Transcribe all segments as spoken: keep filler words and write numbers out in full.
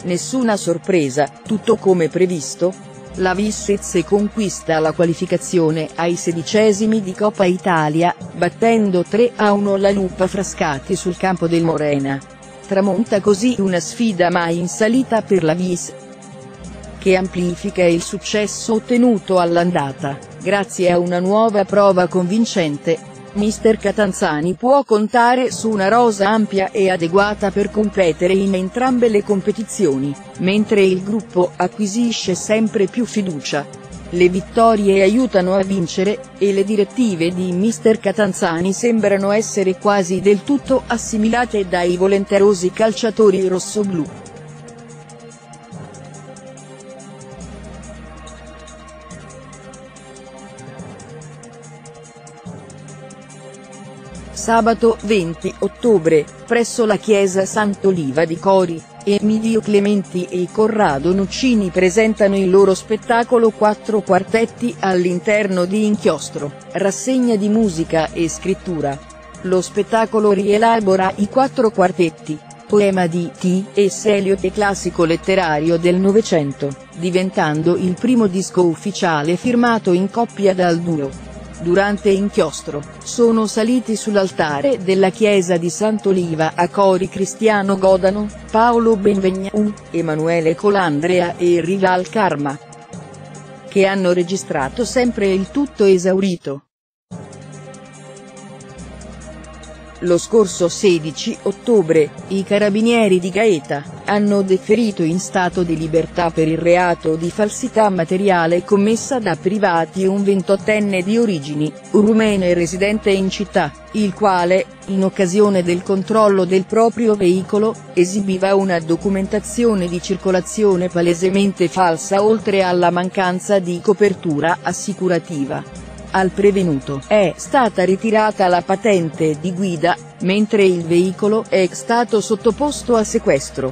Nessuna sorpresa, tutto come previsto? La Vissezze conquista la qualificazione ai sedicesimi di Coppa Italia, battendo tre a uno la Lupa Frascati sul campo del Morena. Tramonta così una sfida mai in salita per la Vis, che amplifica il successo ottenuto all'andata. Grazie a una nuova prova convincente, mister Catanzani può contare su una rosa ampia e adeguata per competere in entrambe le competizioni, mentre il gruppo acquisisce sempre più fiducia. Le vittorie aiutano a vincere, e le direttive di mister Catanzani sembrano essere quasi del tutto assimilate dai volenterosi calciatori rossoblù. Sabato venti ottobre, presso la chiesa Sant'Oliva di Cori, Emilio Clementi e Corrado Nuccini presentano il loro spettacolo Quattro quartetti all'interno di Inchiostro, rassegna di musica e scrittura. Lo spettacolo rielabora i quattro quartetti, poema di T S Eliot e classico letterario del Novecento, diventando il primo disco ufficiale firmato in coppia dal duo. Durante Inchiostro, sono saliti sull'altare della chiesa di Sant'Oliva a Cori Cristiano Godano, Paolo Benvegnu, Emanuele Colandrea e Rival Karma, che hanno registrato sempre il tutto esaurito. Lo scorso sedici ottobre, i carabinieri di Gaeta hanno deferito in stato di libertà per il reato di falsità materiale commessa da privati un ventottenne di origini rumene residente in città, il quale, in occasione del controllo del proprio veicolo, esibiva una documentazione di circolazione palesemente falsa oltre alla mancanza di copertura assicurativa. Al prevenuto è stata ritirata la patente di guida, mentre il veicolo è stato sottoposto a sequestro.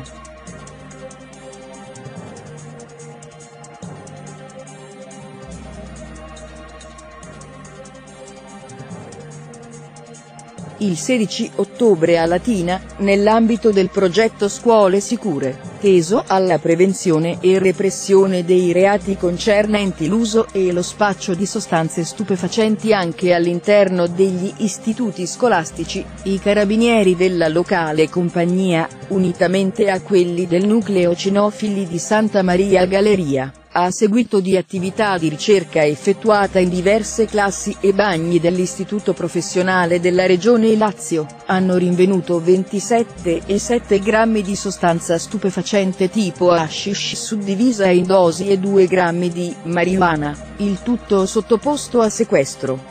Il sedici ottobre a Latina, nell'ambito del progetto Scuole Sicure, teso alla prevenzione e repressione dei reati concernenti l'uso e lo spaccio di sostanze stupefacenti anche all'interno degli istituti scolastici, i carabinieri della locale compagnia, unitamente a quelli del nucleo cinofili di Santa Maria Galleria, a seguito di attività di ricerca effettuata in diverse classi e bagni dell'Istituto Professionale della Regione Lazio, hanno rinvenuto ventisette virgola sette grammi di sostanza stupefacente tipo hashish suddivisa in dosi e due grammi di marijuana, il tutto sottoposto a sequestro.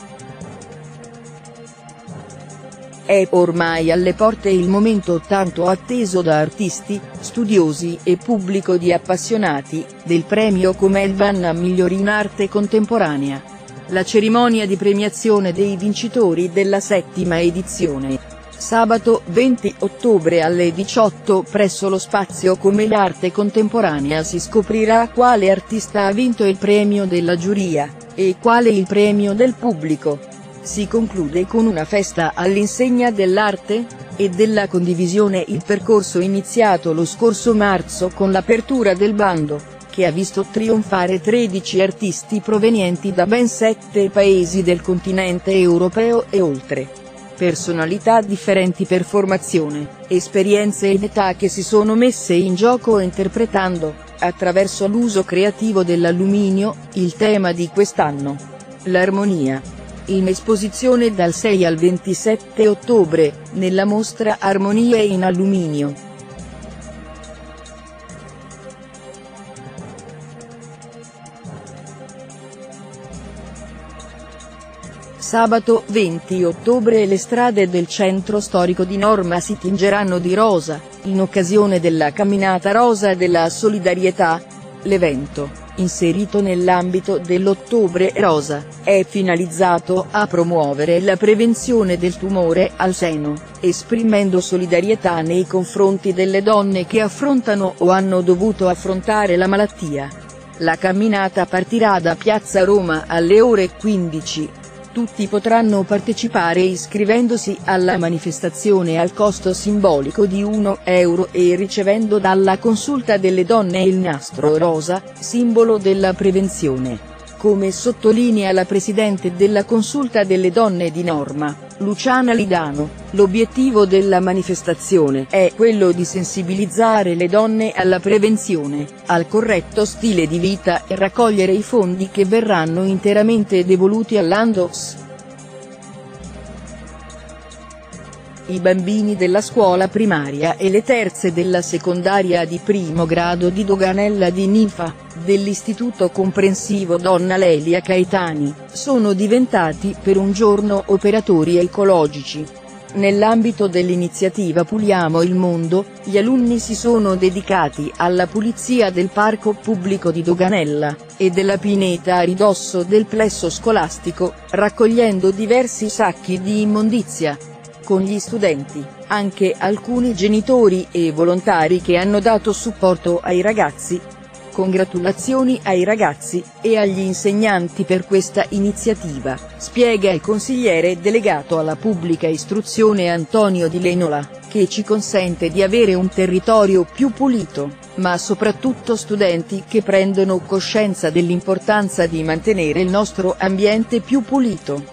È ormai alle porte il momento tanto atteso da artisti, studiosi e pubblico di appassionati, del premio Comelban a migliori in arte contemporanea. La cerimonia di premiazione dei vincitori della settima edizione. Sabato venti ottobre alle diciotto presso lo spazio Comell'arte contemporanea si scoprirà quale artista ha vinto il premio della giuria, e quale il premio del pubblico. Si conclude con una festa all'insegna dell'arte e della condivisione. Il percorso iniziato lo scorso marzo con l'apertura del bando, che ha visto trionfare tredici artisti provenienti da ben sette paesi del continente europeo e oltre. Personalità differenti per formazione, esperienze ed età che si sono messe in gioco interpretando, attraverso l'uso creativo dell'alluminio, il tema di quest'anno: l'armonia. In esposizione dal sei al ventisette ottobre, nella mostra Armonie in alluminio. Sabato venti ottobre le strade del centro storico di Norma si tingeranno di rosa, in occasione della Camminata Rosa della Solidarietà. L'evento, inserito nell'ambito dell'Ottobre Rosa, è finalizzato a promuovere la prevenzione del tumore al seno, esprimendo solidarietà nei confronti delle donne che affrontano o hanno dovuto affrontare la malattia. La camminata partirà da Piazza Roma alle ore quindici. Tutti potranno partecipare iscrivendosi alla manifestazione al costo simbolico di un euro e ricevendo dalla Consulta delle Donne il nastro rosa, simbolo della prevenzione. Come sottolinea la presidente della Consulta delle Donne di Norma, Luciana Lidano, l'obiettivo della manifestazione è quello di sensibilizzare le donne alla prevenzione, al corretto stile di vita e raccogliere i fondi che verranno interamente devoluti all'A N D O S. I bambini della scuola primaria e le terze della secondaria di primo grado di Doganella di Ninfa, dell'Istituto Comprensivo Donna Lelia Caetani, sono diventati per un giorno operatori ecologici. Nell'ambito dell'iniziativa Puliamo il Mondo, gli alunni si sono dedicati alla pulizia del parco pubblico di Doganella, e della pineta a ridosso del plesso scolastico, raccogliendo diversi sacchi di immondizia. Con gli studenti, anche alcuni genitori e volontari che hanno dato supporto ai ragazzi. Congratulazioni ai ragazzi e agli insegnanti per questa iniziativa, spiega il consigliere delegato alla pubblica istruzione Antonio Di Lenola, che ci consente di avere un territorio più pulito, ma soprattutto studenti che prendono coscienza dell'importanza di mantenere il nostro ambiente più pulito.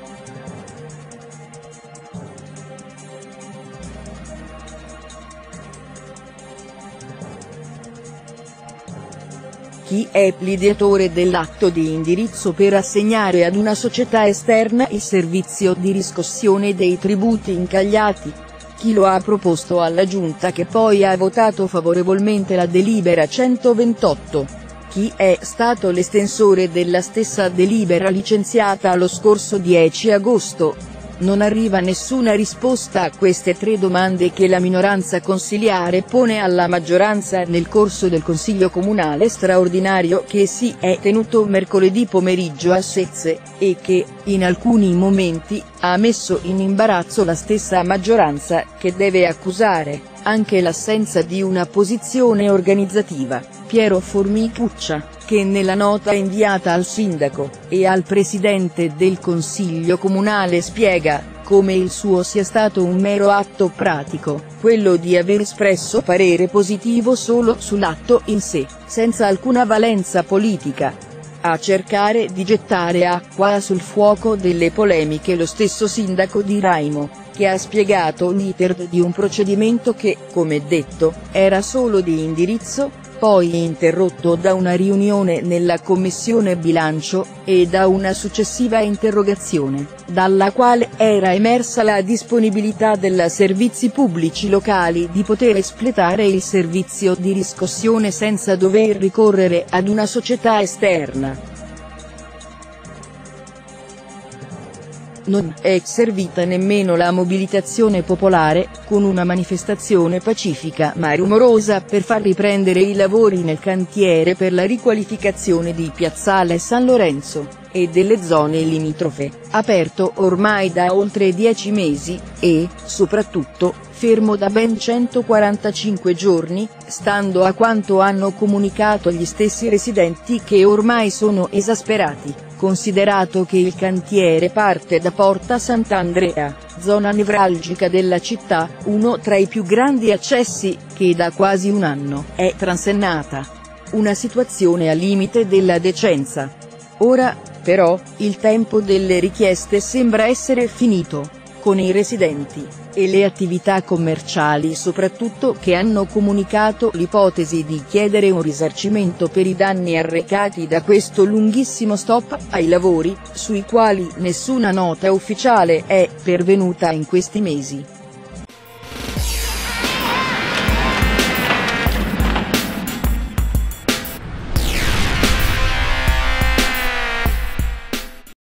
Chi è l'ideatore dell'atto di indirizzo per assegnare ad una società esterna il servizio di riscossione dei tributi incagliati? Chi lo ha proposto alla Giunta che poi ha votato favorevolmente la delibera centoventotto? Chi è stato l'estensore della stessa delibera licenziata lo scorso dieci agosto? Non arriva nessuna risposta a queste tre domande che la minoranza consiliare pone alla maggioranza nel corso del Consiglio Comunale straordinario che si è tenuto mercoledì pomeriggio a Sezze, e che, in alcuni momenti, ha messo in imbarazzo la stessa maggioranza, che deve accusare anche l'assenza di una posizione organizzativa. Piero Formicuccia, che nella nota inviata al sindaco e al presidente del Consiglio Comunale spiega come il suo sia stato un mero atto pratico, quello di aver espresso parere positivo solo sull'atto in sé, senza alcuna valenza politica. A cercare di gettare acqua sul fuoco delle polemiche lo stesso sindaco di Raimo, che ha spiegato l'iter di un procedimento che, come detto, era solo di indirizzo, poi interrotto da una riunione nella Commissione Bilancio, e da una successiva interrogazione, dalla quale era emersa la disponibilità della Servizi Pubblici Locali di poter espletare il servizio di riscossione senza dover ricorrere ad una società esterna. Non è servita nemmeno la mobilitazione popolare, con una manifestazione pacifica ma rumorosa per far riprendere i lavori nel cantiere per la riqualificazione di Piazzale San Lorenzo, e delle zone limitrofe, aperto ormai da oltre dieci mesi, e, soprattutto, fermo da ben centoquarantacinque giorni, stando a quanto hanno comunicato gli stessi residenti che ormai sono esasperati, considerato che il cantiere parte da Porta Sant'Andrea, zona nevralgica della città, uno tra i più grandi accessi, che da quasi un anno è transennata. Una situazione al limite della decenza. Ora, però, il tempo delle richieste sembra essere finito, con i residenti e le attività commerciali soprattutto che hanno comunicato l'ipotesi di chiedere un risarcimento per i danni arrecati da questo lunghissimo stop ai lavori, sui quali nessuna nota ufficiale è pervenuta in questi mesi.